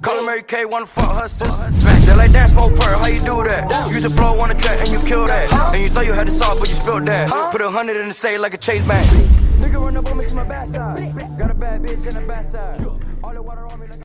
Call her Mary Kay, wanna fuck her sister. Smash it like that, smoke pearl, how you do that? Use the flow on the track and you kill that. And you thought you had the sauce, but you spilled that. Put 100 in the safe like a chase bank. Nigga run up on me to my backside. Got a bad bitch in the backside. All the water on me like